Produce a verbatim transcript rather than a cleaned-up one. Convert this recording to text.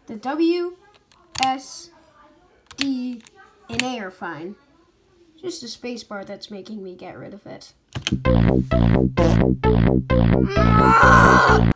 The W, S, D, and A are fine. Just the spacebar that's making me get rid of it.